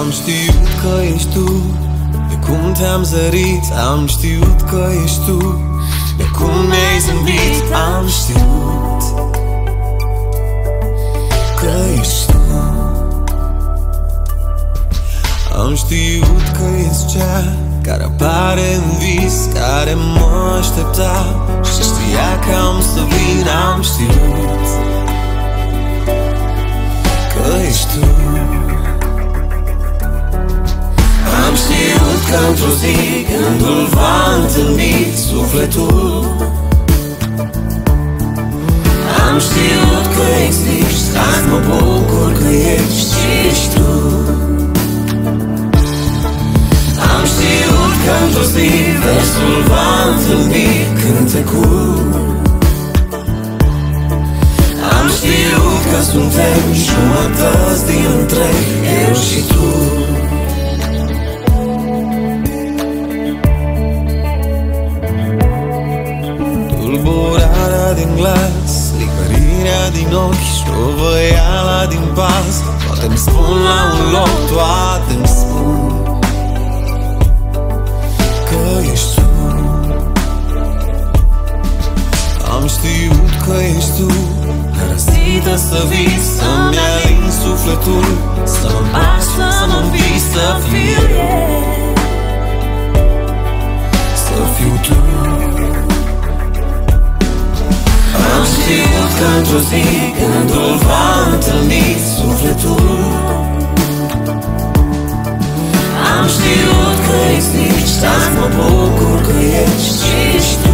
Am știut că ești tu, de cum te-am zărit. Am știut că ești tu, de cum mi-ai zâmbit. Am știut că ești tu. Am știut că ești cea care apare în vis, care mă aștepta și știa că am să vin. Am știut că ești tu. Am știut că într-o zi gândul va întâlni sufletul. Am știut că existi, azi mă bucur că ești tu. Am știut că într-o zi versul va întâlni cântecul. Am știut că suntem jumătăți din trei, eu și tu. Tulburarea din glas, licărirea din ochi, șovăiala din pas, toate-mi spun la un loc, toate-mi spun că ești tu. Am știut că ești tu, răsită să vii, să-mi alin sufletul, să mă împaci, să mă învii, să fiu eu, să fiu tu. Am știut că într-o zi gândul va întâlni sufletul. Am știut că existi, azi mă bucur că ești tu.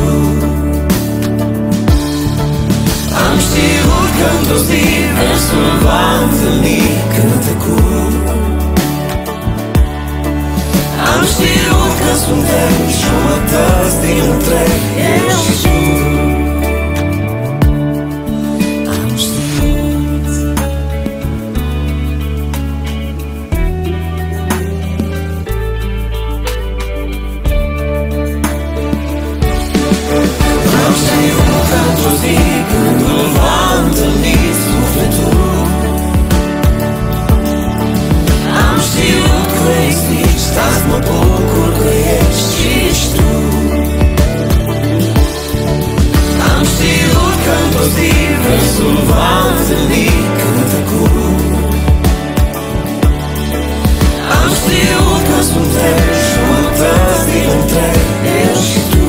Am știut că într-o zi versul va întâlni cântecul. Am știut că suntem jumătăți din trei, eu și tu. Gândul va întâlni sufletul. Am știut că existi, azi mă bucur că ești tu. Am știut că într-o zi versul va întâlni cântecul. Am știut că suntem jumătăți din trei, eu și tu.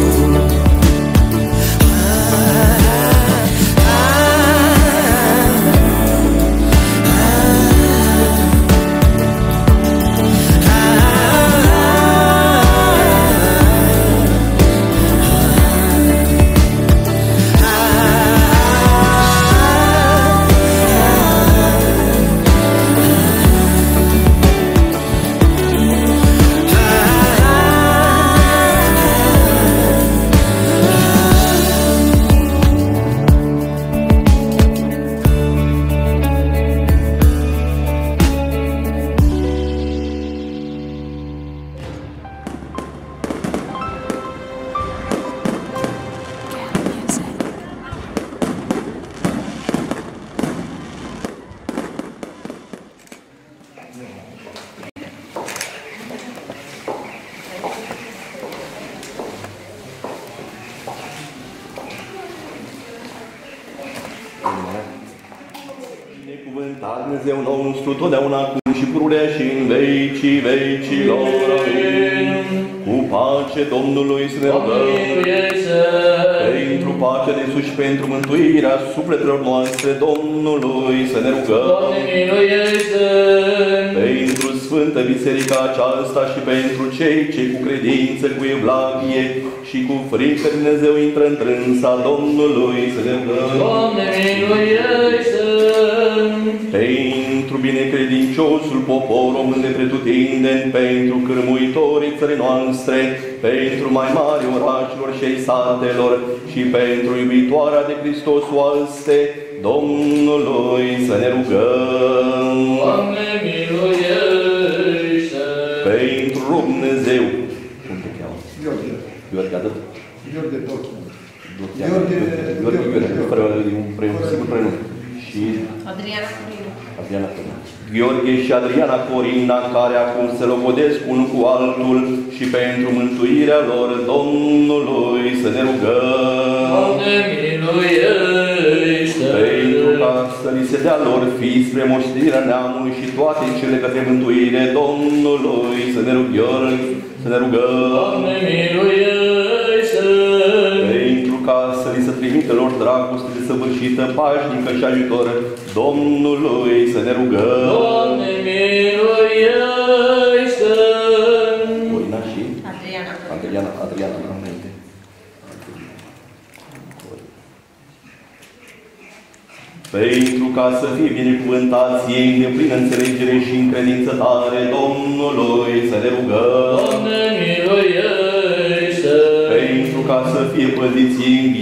Binecuvântat Dumnezeu nostru, totdeauna acum și pururea și în vecii vecilor. Amin. Cu pace Domnului să ne rugăm. Pentru pacea de sus și pentru mântuirea sufletelor noastre Domnului să ne rugăm. Pentru Sfântă Biserica aceasta și pentru cei ce cu credință, cu evlavie și cu frică de Dumnezeu intră în trânsa Domnului să ne rugăm. Doamne miluiește! Pentru binecredinciosul popor român de pretutindeni, pentru cârmuitorii țării noastre, pentru mai mari orașelor și ai satelor și pentru iubitoarea de Hristos oaste Domnului să ne rugăm. Doamne miluiește! Pentru Dumnezeu. Cum te cheamă? Gheorghe. Gheorghe, atât? Gheorghe Dochi. Gheorghe, sigur prenume. Și Adriana Curilu. Gheorghe și Adriana Corina, care acum se logodesc unul cu altul și pentru mântuirea lor Domnului să ne rugăm. Doamne, miluiește! Pentru ca să li se dea lor fii spre moștenirea neamului și toate cele către mântuire Domnului să ne rugăm. Doamne, miluiește! Pentru ca să li se trimită lor dragoste desăvârșită, pașnică și ajutor Domnului să ne rugăm. Doamne, miluiește! Corina și Adriana, pentru ca să fie binecuvântați ei în deplină înțelegere și în credință tare Domnului să ne rugăm. Doamne, miluiește! Pentru ca să fie păziți ei în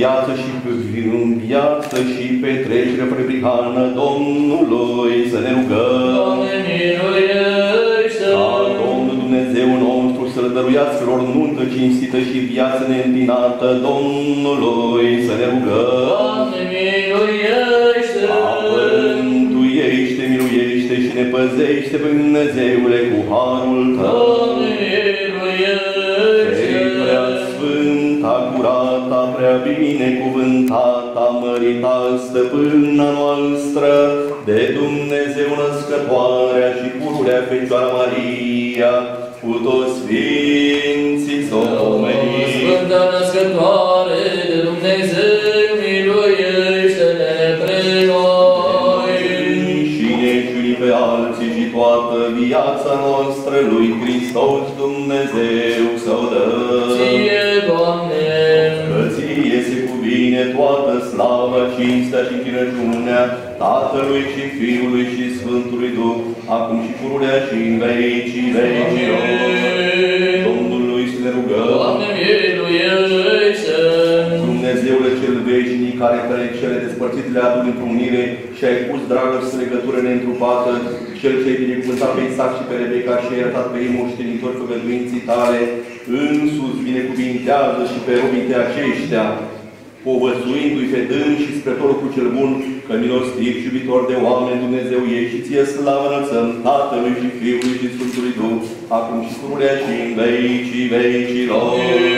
viață și petrecere fără prihană Domnului să ne rugăm. Doamne, miluiește! Ca Domnul Dumnezeu nostru să-L dăruiască lor nuntă cinstită și viață neîntinată Domnului să ne rugăm. Doamne, miluiește! Mântuiește, miluiește și ne păzește pe Dumnezeule cu harul Tău. Doamne, miluiește! Prea sfânta, curata, prea binecuvântata, mărita stăpâna noastră, de Dumnezeu născătoarea și pururea Fecioara Maria, cu toți sfinții s-o pomeni. Sfânta născătoare de Dumnezeu, miluiește-ne pre noi. Și ne ciuni pe alții și toată viața noastră lui Hristos Dumnezeu să-o dă. Ție, Doamne! Că Ție se cuvine toată slava, cinstea și închinăciunea Tatălui și Fiului și Sfântului Duh, acum și pururea și în vecii vecilor. Domnului să ne rugăm. Doamne, miluiește! Dumnezeule cel veșnic, care pe cele despărțite le aduni într-o unire și ai pus dragoste legătură neîntrupată, cel ce ai binecuvântat pe Isaac și pe Rebecca și ai arătat pe ei moștenitori făgăduinții tale, însuți binecuvintează și pe robii de aceștia, povățuindu-i pe dâns și spre tot lucru cel bun, că milostiv și iubitor de oameni Dumnezeu ești și ție slavă înălțăm Tatălui și Fiului și Sfântului Duh, acum și pururea și în vecii vecilor.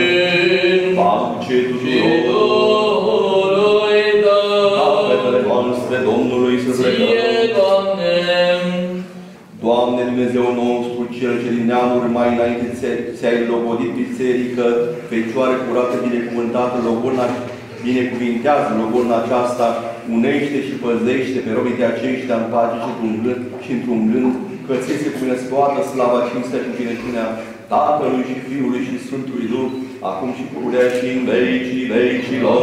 Pace tuturor! Capetele noastre Domnului să plecăm. Doamne Dumnezeu nostru, Cel ce din neamuri mai înainte ți-ai logodit biserică, Fecioară curată, binecuvântată, logorna, binecuvintează logorna aceasta, unește și păzește pe robii de aceștia în pace și într-un gând, că ți se cuvine toată slava, cinstea și binecuvântea Tatălui și Fiului și Sfântului Duh, acum și pururea și în vecii vecilor.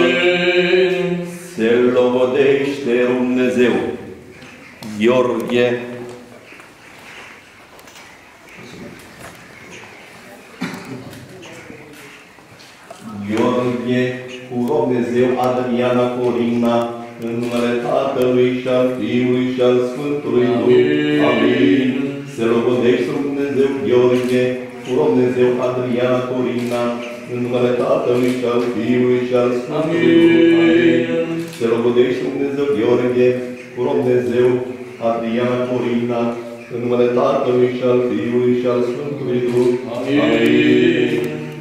Se logodește Dumnezeu. Gheorghe cu Dumnezeu Adriana Corina, în numele Tatălui și al Fiului și al Sfântului Duh. Amin. Se logodește Dumnezeu Gheorghe cu Dumnezeu Adriana Corina, în numele Tatălui și al Fiului și al Sfântului Duh. Amin. Se logodește Dumnezeu Gheorghe cu Dumnezeu Adriana Corina, în numele Tatălui și al Fiului și al Sfântului Duh. Amin.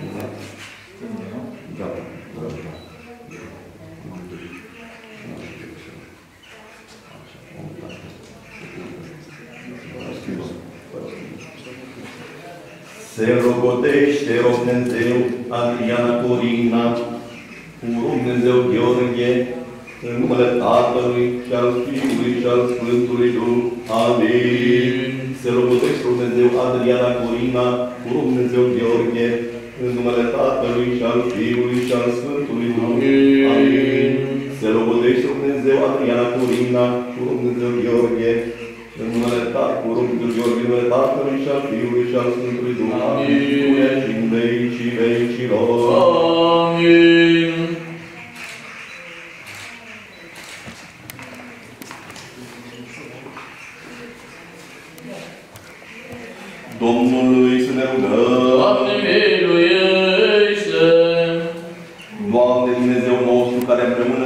Se rogodește Dumnezeu Adriana Corina cu Dumnezeu Gheorghe, în numele Tatălui și al Fiului și al Sfântului Duh. Amin. Se rogodește Dumnezeu Adriana Corina cu Dumnezeu Gheorghe, în numele Tatălui și al Fiului și al Sfântului Duh. Amin. Se rogodește Dumnezeu Adriana Corina cu Dumnezeu Gheorghe, în numele Tatălui și al Fiului și al Sfântului Duh. Amin. Și în vecii vecilor. Amin. Domnului să ne rugăm. Doamne, miluiește! Doamne Dumnezeu nostru, care împreună cu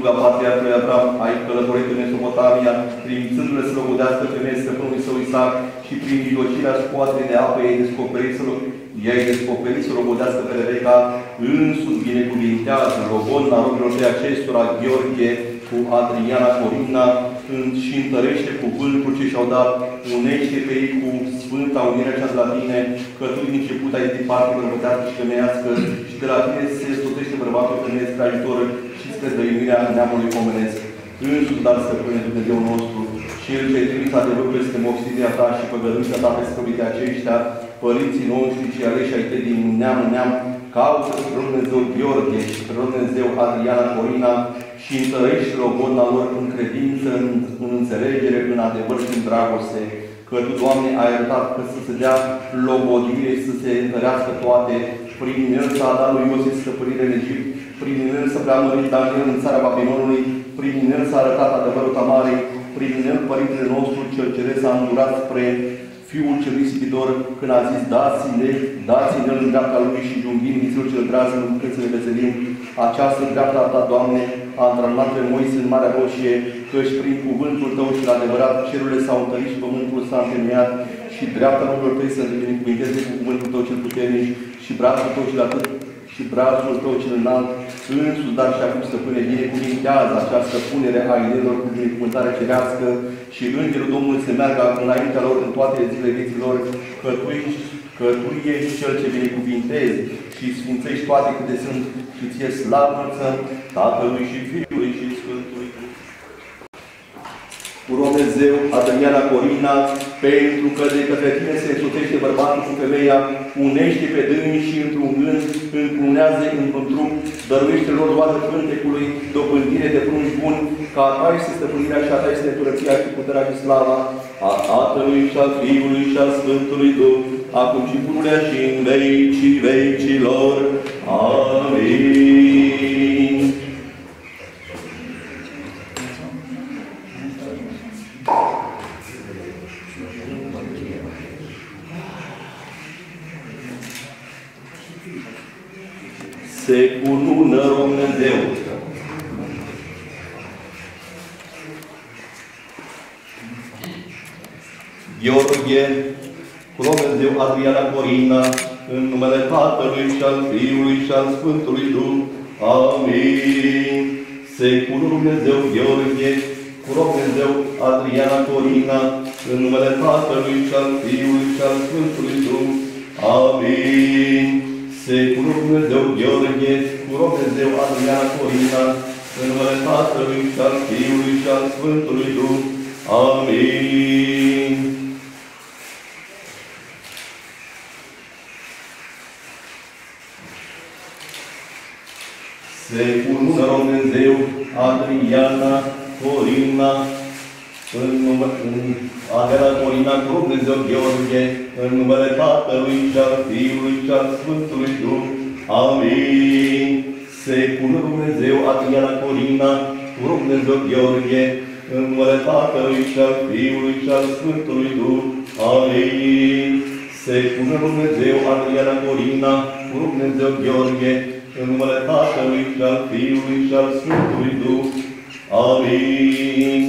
sluga patriarhului Avram, ai călătorit în Mesopotamia, trimițându-le să logodească femeie stăpânului său Isaac și prin mijlocirea scoaterii de apă i-ai descoperit să logodească pe Rebecca, însuși binecuvintează logodna robilor de acestora, Gheorghe cu Adriana Corina, și întărește cuvântul ce și-au dat, unește pe ei cu Sfânta unirea cea de la tine, că tu din început ai zis parte bărbătească și femeiască, și de la tine se stotește bărbatul femeie spre ajutor și spre dăinuirea neamului omenesc. Însuși, dar stăpâne Dumnezeu nostru, și El ce-ai trimis adevărul peste moștenirea ta și păgăduința ta pe scăbite aceștia, părinții noștri și aleși ai tăi din neam în neam, caută spre Dumnezeu Gheorghe și spre Dumnezeu Adriana Corina și întărește logodna lor în credință, în înțelegere, în adevăr și în dragoste. Că Tu, Doamne, ai arătat că să se dea logodire și să se întărească toate, prin el s-a dat lui Iosif stăpânire în Egipt, prin el s-a preamărit Daniel în țara Babilonului, prin el s-a arătat adevărul Tamarei, prin el Părintele nostru cel Ceresc s-a îndurat spre Fiul cel risipitor, când a zis, dați-ne-l în dreapta lui și junghim vițul cel dreaz în cât să ne veselim. Această dreapta ta, Doamne, a întramnat pe Moise în Marea Roșie, căci prin cuvântul Tău și adevărat cerurile s-au întărit și pământul s-a întemeiat și dreapta lucrurilor Tăi să ne binecuvinteze cu cuvântul Tău cel puternic și brațul Tău și atât și brațul Tău cel înalt, însuși, dar și acum, Stăpâne, binecuvintează această punere a inelor cu binecuvântare cerească și Îngerul Domnului să meargă înaintea lor în toate zilele vieților, că Tu ești Cel ce binecuvintezi și sfințești toate câte sunt și Ție slavă Tatălui și Fiului și Sfântului. Cu Dumnezeu, Adriana Corina, pentru că de către Tine se însoțește bărbatul cu femeia, unește pe dâns și într-un gând, încunează într-un trup, dăruiește lor roadă cântecului, dobândire de prunci buni, ca a Ta este stăpânirea și a Ta este împărăția și puterea și slava, a Tatălui și a Fiului și a Sfântului Duh, acum și pururea și în vecii vecilor. Amin. Se cunună Dumnezeu. Gheorghe, cu Dumnezeu Adriana Corina, în numele Tatălui și al Fiului și al Sfântului Duh. Amin. Se cunună Dumnezeu Gheorghe, cu Dumnezeu Adriana Corina, în numele Tatălui și al Fiului și al Sfântului Duh. Amin. Se cunună Dumnezeu Gheorghe, cu Dumnezeu Adriana Corina, în numele Tatălui și al Fiului și al Sfântului Duh. Amin. Se cunună Dumnezeu Adriana Corina, Adriana Corina, cu Dumnezeu Gheorghe, în numele Tatălui și al Fiului și al Sfântului Duh. Amin. Se cunună Dumnezeu Adriana Corina, cu Dumnezeu Gheorghe, în numele Tatălui și al Fiului și al Sfântului Duh. Amin. Se cunună Dumnezeu Adriana Corina, cu Dumnezeu Gheorghe, în numele Tatălui și al Fiului și al Sfântului Duh. Amin.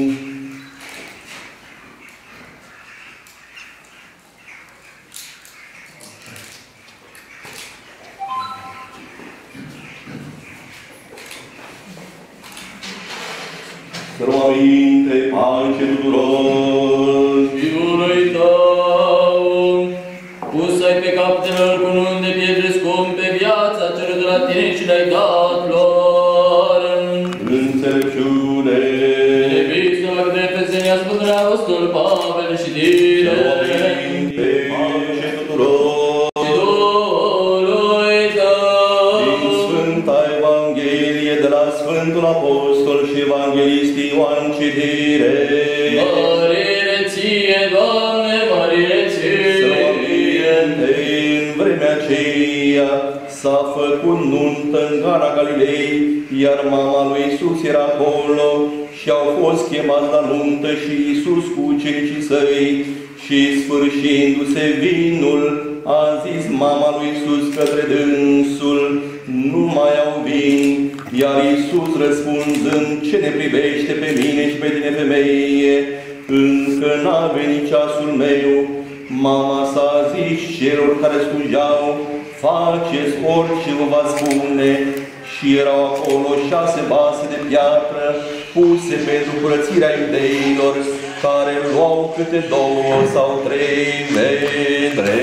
Să luăm aminte, pace tuturor. Fiului Tău, pus-ai pe cap de lor cu nun de pietre scumpe, viața cerut de la Tine și le-ai dat lor. Înțelepciune. Epistul la câte Efeseni, Sfântul Apostol Pavel și Tine. Să luăm aminte, pace tuturor. Și Duhului Tău. Din Sfânta Evanghelie de la Sfântul Apostol și Evanghelist Ioan citire. Mărire Ție, Doamne, mărire Ție. Să luăm aminte, în vremea aceea s-a făcut nuntă în Cana Galilei, iar mama lui Iisus era acolo și au fost chemați la nuntă și Iisus cu ucenicii Săi și sfârșindu-se vinul, a zis mama lui Iisus către dânsul, nu mai au vin. Iar Iisus răspunzând, ce ne privește pe mine și pe tine, femeie, încă n-a venit ceasul meu. Mama s-a zis celor care slujeau, faceți orice vă va spune. Și erau acolo 6 vase de piatră, puse pentru curățirea iudeilor, care luau câte 2 sau 3 vedre.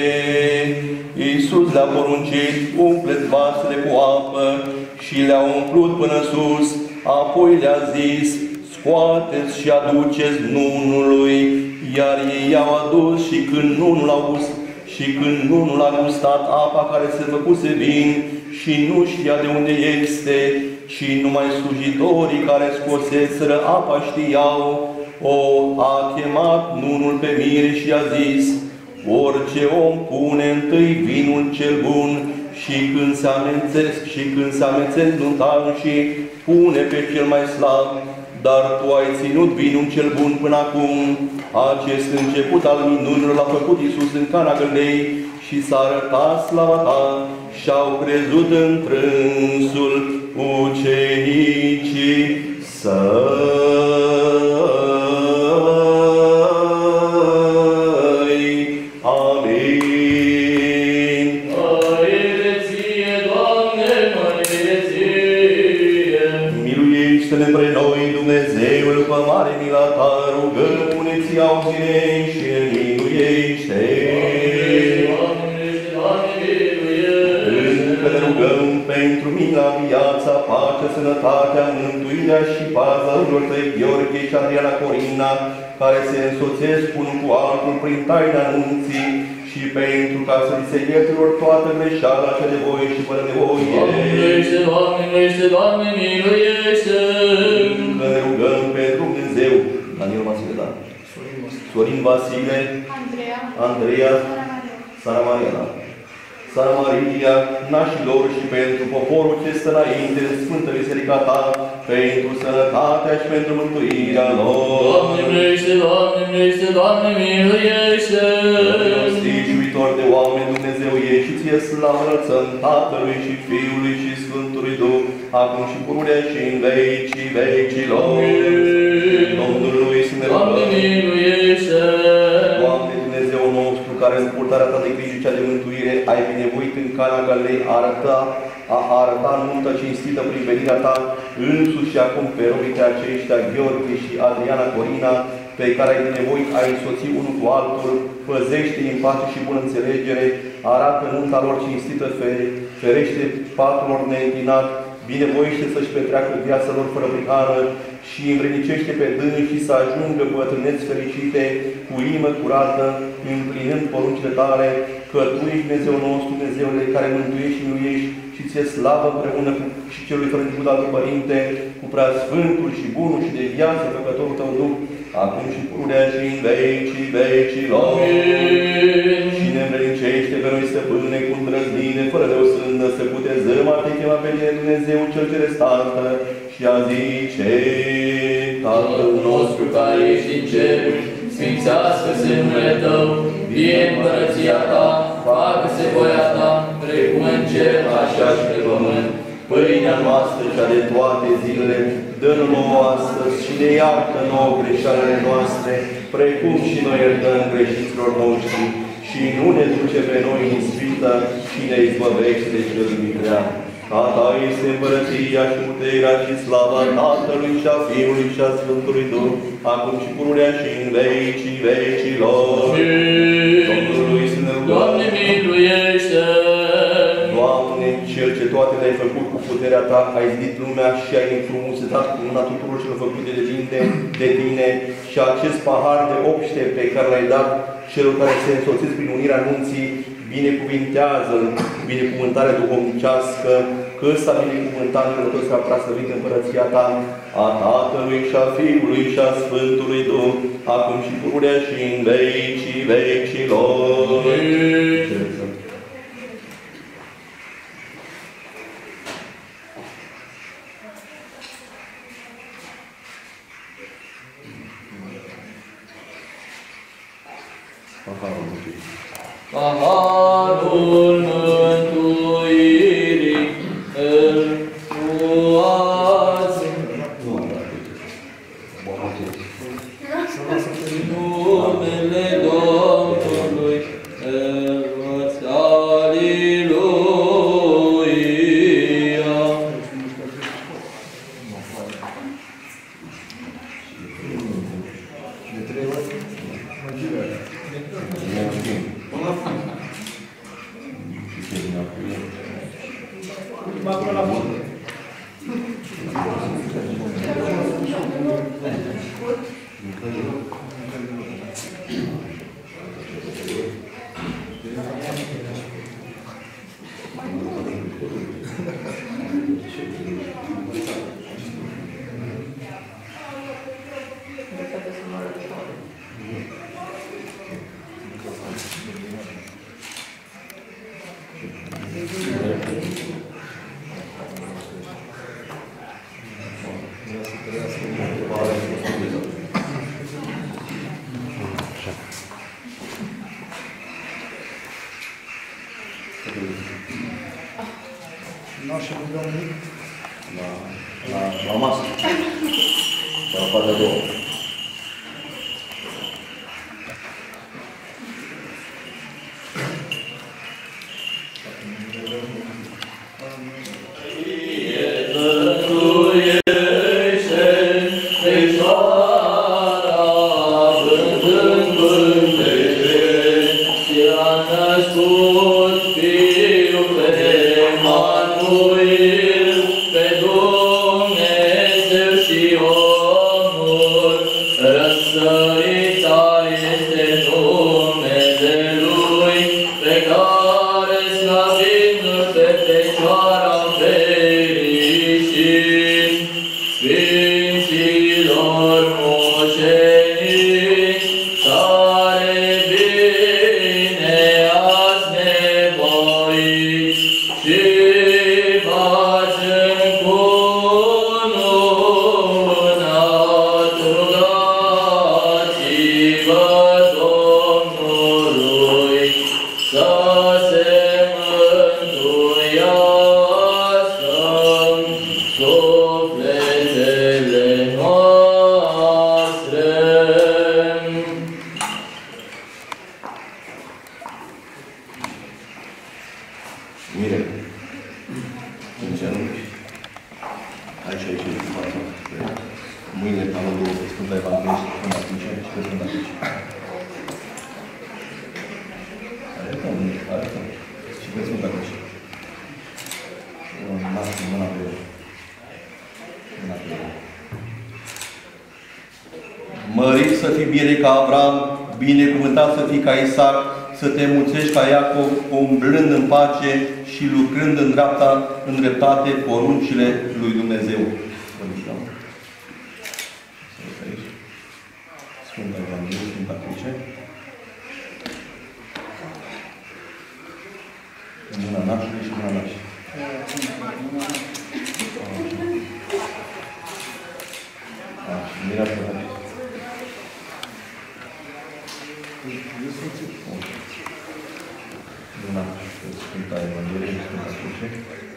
Iisus le-a poruncit, umpleți vasele cu apă, și le-a umplut până sus, apoi le-a zis, scoateți și aduceți nunului, iar ei i-au adus și când nunul a gustat apa care se făcuse vin și nu știa de unde este, și numai slujitorii care scoseseră apa știau, a chemat nunul pe mire și a zis, orice om pune întâi vinul cel bun și când se amețesc nuntașii, pune pe cel mai slab, dar tu ai ținut vinul cel bun până acum. Acest început al minunilor l-a făcut Iisus în Cana Galilei și s-a arătat slava ta și au crezut întrânsul ucenicii săi. Amin. Mărire ție, Doamne, mărire ție! Miluiește-ne pre noi, Dumnezeul, după mare mila ta, rugăm-ne-ți, auzi-ne și ne miluiește. Încă ne rugăm pentru mila, viața, pacea, sănătatea, mântuirea și paza unor tăi, Gheorghe și Adriana Corina, care se însoțesc unul cu altul prin taina anunții, și pentru ca să li se ierte lor toată greșeala cea de voie și fără de voie. Doamne miluiește, Doamne miluiește, Doamne miluiește! Încă ne rugăm pentru Dumnezeu, Daniel Vasile, da? Sorin Vasile, Andreea, Sara Maria, Sara Maria, nașilor și pentru poporul ce stă înainte în Sfântă Biserica ta, pentru sănătatea și pentru mântuirea lor. Doamne miluiește, Doamne miluiește, Doamne miluiește! Milostivi și iubitor de oameni, Dumnezeu e și ție slavă înălțăm Tatălui și Fiului și Sfântului Duh, acum și pururea și în vecii vecilor. Domnului să ne rugăm. Doamne miluiește! Doamne Dumnezeu nostru, care în purtarea ta de grijă cea de mântuire ai binevoit în Cana Galilei, a arăta nuntă cinstită prin venirea ta, însuși și acum pe robii aceștia, Gheorghe și Adriana Corina, pe care ai binevoit ai însoțit unul cu altul, păzește-i în pace și bună înțelegere, arată nunta lor cinstită, ferește patul lor neîntinat, binevoiește să-și petreacă viața lor fără prihană și învrednicește pe dânsii să ajungă bătrâneți fericite, cu inimă curată, împlinând poruncile tale, că Tu ești Dumnezeu nostru, Dumnezeule care mântuiești și miluiești și ție slavă împreună cu și celui fără început al Tău Părinte, cu preasfântul și bunul și de viață făcătorul Tău Duh, acum și pururea și în vecii vecilor. Și ne învrednicește pe noi, Stăpâne, cu îndrăznire, fără de o sândă, să putezăm a Te chema pe Tine, Dumnezeu cel ce restată, și a zice, Tatăl nostru care ești în ceruri, sfințească-se numele Tău, vie împărăția Ta, facă-se voia Ta, precum în cer, așa și pe pământ. Pâinea noastră cea de toate zilele, dă-ne nouă astăzi și ne iartă nouă greșelile noastre, precum și noi iertăm greșiților noștri, și nu ne duce pe noi în ispită, și ne izbăvește de cel grea. A Ta este împărăția și puterea și slava Tatălui și a Fiului și a Sfântului Duh, acum și pururea și în vecii vecilor. Domnului să ne rugăm. Doamne miluiește! Doamne, Cel ce toate le-ai făcut cu puterea Ta, ai zidit lumea și ai înfrumusețat cu mâna tuturor celor făcute de Tine, și acest pahar de obște pe care l-ai dat celor care se însoțesc prin unirea anunții, binecuvintează binecuvântarea duhovnicească, că ăsta binecuvântat și toți ca preaslăvit împărăția Ta, a Tatălui și a Fiului și a Sfântului Duh, acum și pururea și în vecii vecilor. Paharul mântuirii îl La masă. La partea a doua. Mărit să fii bine ca Avram, binecuvântat să fii ca Isaac, să te mulțești ca Iacov, umblând în pace și lucrând în dreptate poruncile lui Dumnezeu. Sfânta Evanghelie, Sfânta Cruce. În mâna nașului și mâna nașului. Mira pe aici. Mâna Sfânta Evanghelie, Sfânta Cruce.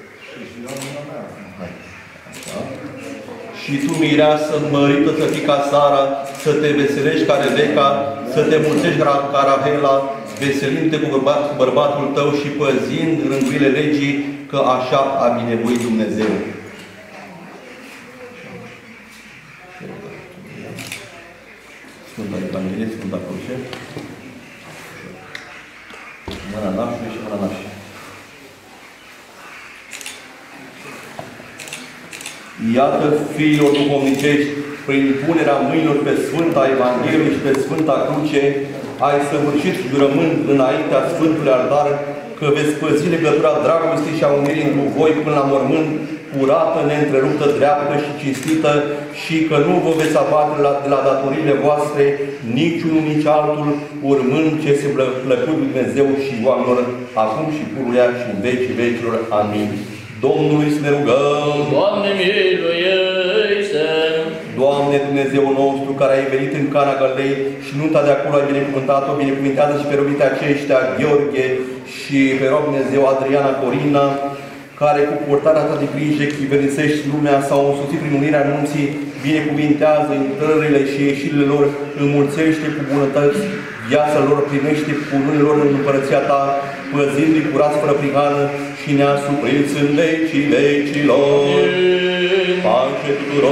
Și tu, mireasă, mărită să fii ca Sara, să te veselești ca Rebecca, să te mulțești ca Rahela, veselind-te cu bărbatul tău și păzind rândurile legii, că așa a binevoit Dumnezeu. Sfânta Evanghelie, Sfânta Cruce. Mâna nașului și mâna nașului. Iată, fiilor duhovnicești, prin punerea mâinilor pe Sfânta Evanghelie și pe Sfânta Cruce, ai săvârșit jurământ înaintea Sfântului Altar, că veți păzi legătura dragostei și a unirii întru voi până la mormânt, curată, neîntreruptă, dreaptă și cinstită, și că nu vă veți abate de la datoriile voastre, niciunul, nici altul, urmând ce se plăcut Dumnezeu și oamenilor, acum și pururea și în vecii vecilor. Amin. Domnului să ne rugăm. Doamne, miluiește! Doamne, Dumnezeu nostru, care ai venit în Cana Galilei și nunta de acolo ai binecuvântat-o, binecuvintează și pe robite aceștia, Gheorghe și pe rob Dumnezeu Adriana Corina, care cu purtarea ta de grijă chiverisești lumea, s-au însuțit prin unirea anunții, binecuvintează intrările și ieșirile lor, înmulțește cu bunătăți viața lor, primește cu unele lor în împărăția ta, păzindu-i curați fără prihană și ne asupriți în vecii vecilor. Pace tuturor!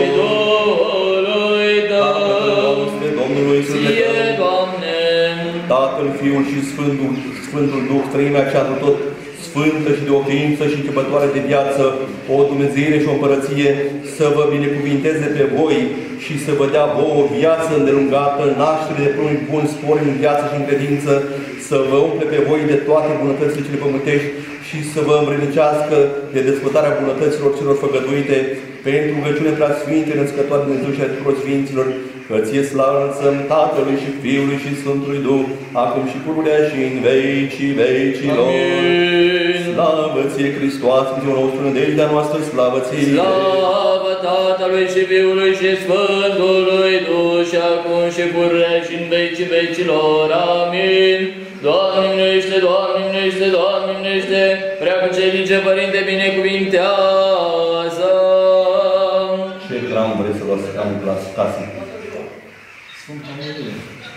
Domnului să le dăm. Tatăl, Fiul și Sfântul Duh, Trăimea cea tot sfântă și de o ființă și începătoare de viață, o Dumnezeire și o împărăție, să vă binecuvinteze pe voi și să vă dea vouă o viață îndelungată, naștere de prunci buni, spori în viață și în credință, să vă umple pe voi de toate bunătățile cele pământești și să vă îmbrănicească de dezvoltarea bunătăților celor făgăduite, pentru rugăciune preasfinte, născătoare Dumnezeu și a tuturor Sfinților, că ție slavă înălțăm Tatălui și Fiului și Sfântului Duh, acum și pururea și în vecii vecilor. Amin. Slavă ție, Hristos, Dumnezeu nostru, nădejdea noastră, slavă ție! Slavă Tatălui și Fiului și Sfântului Duh, și acum și pururea și în vecii vecilor. Amin. Doamne miluiește, Doamne miluiește, Doamne miluiește, Preacucenice Părinte, binecuvintează! Ce hram vreți să luați în casă? Sfânta Marie.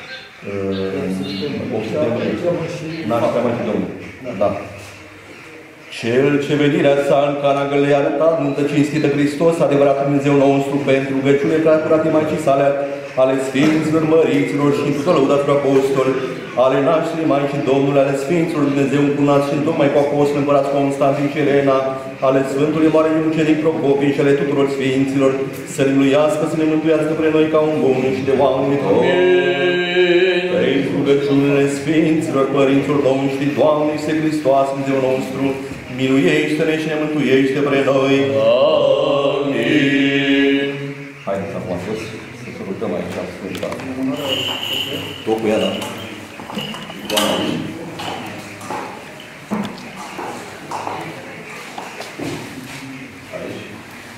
Nașterea Maicii Domnului. Da. Cel ce venirea sa în Cana Galilei a arătat nuntă cinstită Hristos, adevărat Dumnezeu nostru, pentru rugăciune preacurate Maicii sale, ale Sfinților Măriților și tuturor lăudaților apostoli, ale nașterii Maicii Domnului, ale Sfinților Dumnezeu încunați și întocmai cu apostoli împărați Constantin și Elena, ale Sfântului Mare Mucenic Procopii și ale tuturor Sfinților, să ne miluiască, să ne mântuiască pre noi ca un bun și de oameni toți. Pentru rugăciunile Sfinților Părinților noștri, Doamne Iisuse Hristos, Dumnezeu nostru, miluiește-ne și ne mântuiește pre noi. Amin. Haideți acum sus, să sărutăm aici Sfânta. Tot cu ea, da? Doamne. Aici.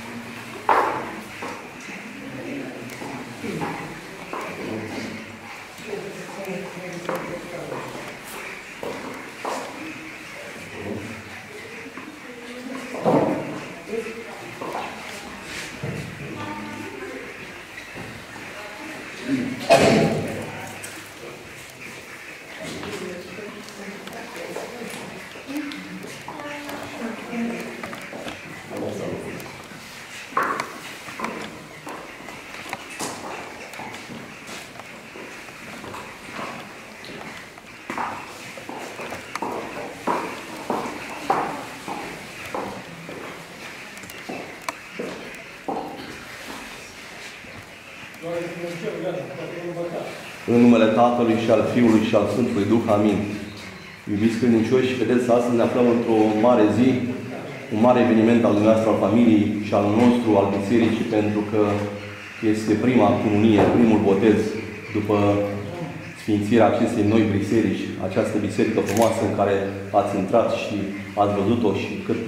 În numele Tatălui și al Fiului și al Sfântului Duh. Amin. Iubiți credincioși, vedeți, astăzi ne aflăm într-o mare zi, un mare eveniment al dumneavoastră, al familiei și al nostru, al bisericii, pentru că este prima cununie, primul botez după sfințirea acestei noi biserici, această biserică frumoasă în care ați intrat și ați văzut-o și cât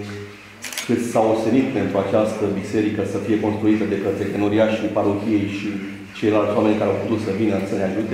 s-a ostenit pentru această biserică să fie construită de către tenoriașii parohiei și ceilalți oameni care au putut să vină să ne ajute.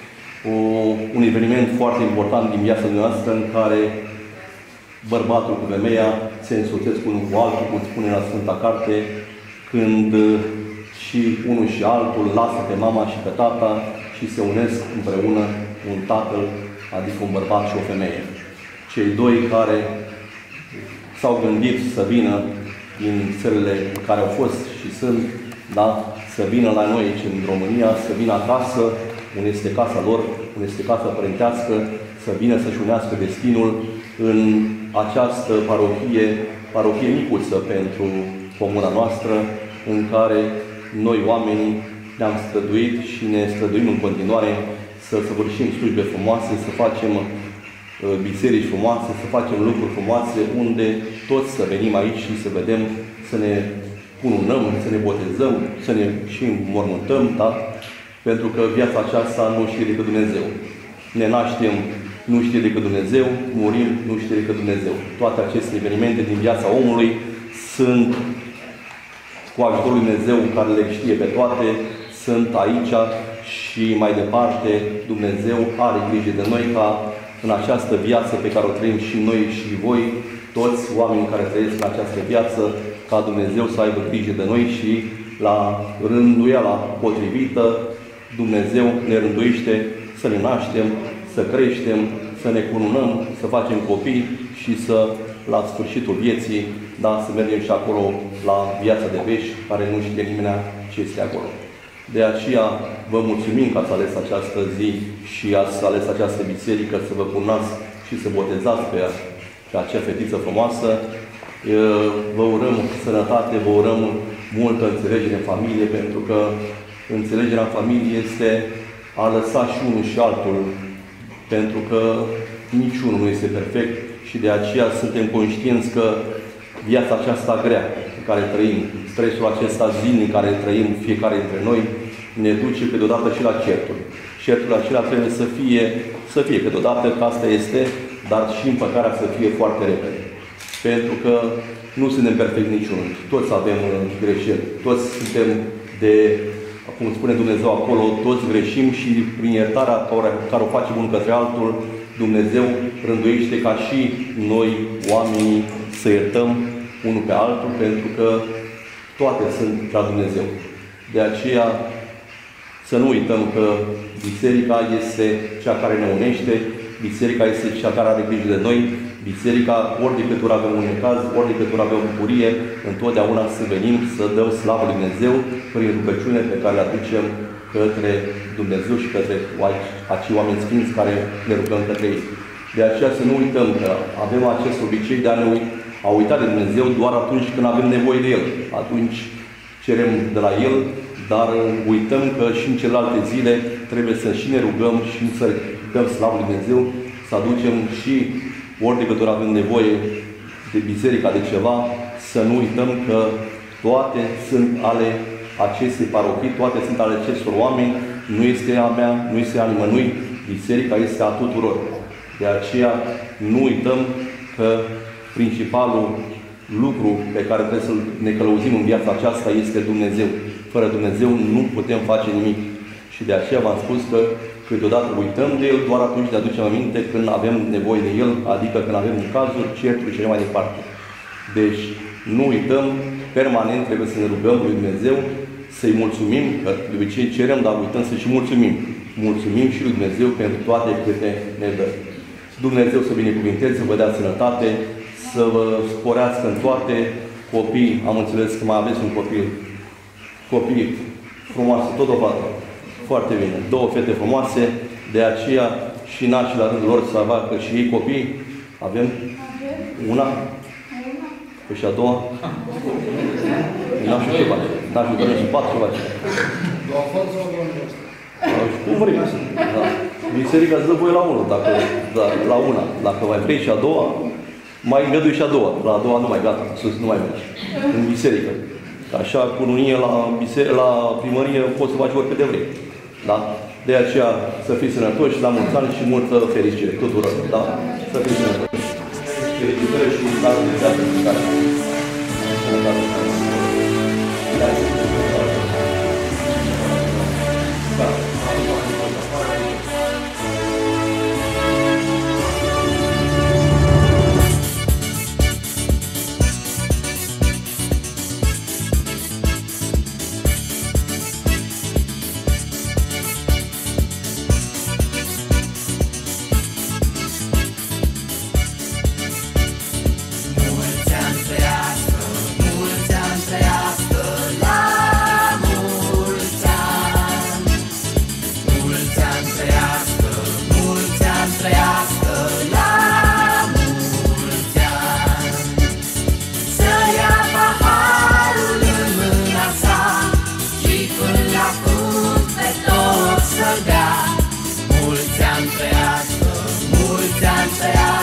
Un eveniment foarte important din viața noastră în care bărbatul cu femeia se însoțesc unul cu altul, cum spune la Sfânta Carte, când și unul și altul lasă pe mama și pe tata și se unesc împreună un tatăl, adică un bărbat și o femeie. Cei doi care s-au gândit să vină din țările care au fost și sunt, da, să vină la noi aici în România, să vină acasă, unde este casa lor, unde este casa părintească, să vină să-și unească destinul în această parohie micuță pentru comuna noastră, în care noi oamenii ne-am străduit și ne străduim în continuare să săvârșim slujbe frumoase, să facem biserici frumoase, să facem lucruri frumoase, unde toți să venim aici și să vedem, să ne cununăm, să ne botezăm, să ne și înmormântăm, da? Pentru că viața aceasta nu știe decât Dumnezeu. Ne naștem, nu știe decât Dumnezeu, murim, nu știe decât Dumnezeu. Toate aceste evenimente din viața omului sunt cu ajutorul lui Dumnezeu, care le știe pe toate, sunt aici și mai departe Dumnezeu are grijă de noi ca în această viață pe care o trăim și noi și voi, toți oamenii care trăiesc în această viață, ca Dumnezeu să aibă grijă de noi și la rânduiala potrivită, Dumnezeu ne rânduiește să ne naștem, să creștem, să ne cununăm, să facem copii și să, la sfârșitul vieții, da, să mergem și acolo la viața de vești, care nu știe nimeni ce este acolo. De aceea vă mulțumim că ați ales această zi și ați ales această biserică să vă cunați și să botezați pe pe acea fetiță frumoasă. Vă urăm sănătate, vă urăm multă înțelegere în familie, pentru că înțelegerea în familie este a lăsa și unul și altul, pentru că niciunul nu este perfect și de aceea suntem conștienți că viața aceasta grea în care trăim, stresul acesta zilnic în care trăim fiecare dintre noi, ne duce câteodată și la certuri. Certul acela trebuie să fie câteodată, că asta este, dar și împăcarea să fie foarte repede. Pentru că nu suntem perfect niciunul. Toți avem greșeli. Toți suntem cum spune Dumnezeu acolo, toți greșim și prin iertarea care o facem unul către altul, Dumnezeu rânduiește ca și noi, oamenii, să iertăm unul pe altul, pentru că toate sunt la Dumnezeu. De aceea să nu uităm că Biserica este cea care ne unește, Biserica este cea care are grijă de noi, Biserica, ori de câte ori avem un necaz, ori de câte ori avem o bucurie, întotdeauna să venim să dăm slavă lui Dumnezeu prin rugăciune pe care le aducem către Dumnezeu și către acei oameni sfinți care ne rugăm către ei. De aceea să nu uităm că avem acest obicei de a uita de Dumnezeu doar atunci când avem nevoie de El. Atunci cerem de la El, dar uităm că și în celelalte zile trebuie să și ne rugăm și să dăm slavă lui Dumnezeu, să aducem și ori de câte ori avem nevoie de biserica, de ceva, să nu uităm că toate sunt ale acestei parohii, toate sunt ale acestor oameni, nu este a mea, nu este a nimănui, biserica este a tuturor. De aceea nu uităm că principalul lucru pe care trebuie să ne călăuzim în viața aceasta este Dumnezeu. Fără Dumnezeu nu putem face nimic. Și de aceea v-am spus că câteodată uităm de El doar atunci de aducem aminte când avem nevoie de El, adică când avem un cazuri, certuri și mai departe. Deci nu uităm, permanent trebuie să ne rugăm lui Dumnezeu, să-i mulțumim, că de obicei cerem, dar uităm să și mulțumim. Mulțumim și lui Dumnezeu pentru toate câte ne dă. Dumnezeu să binecuvinteze, să vă dea sănătate, să vă sporească în toate copii. Am înțeles că mai aveți un copii frumoase, tot o fată. Foarte bine. 2 fete frumoase, de aceea și nașii la rândul lor să facă și ei copii. Avem? Una? Păi și a doua? N-am știu ce face. N-am știu că și 4 ce face. Cum vreți? Da. Biserica îți dă voie la unul, la una. Dacă mai vrei și a doua, mai îngădui și a doua. La a doua nu mai gata, sus nu mai mergi. În biserică. Așa, cununie la primărie poți să faci oricât de vrei. Da? De aceea să fiți sănătoși, la mulți ani și multă fericire tuturor. Da? Să fiți sănătoși. Fericire și multă viață. Mulți ani trăiască, mulți ani trăiască.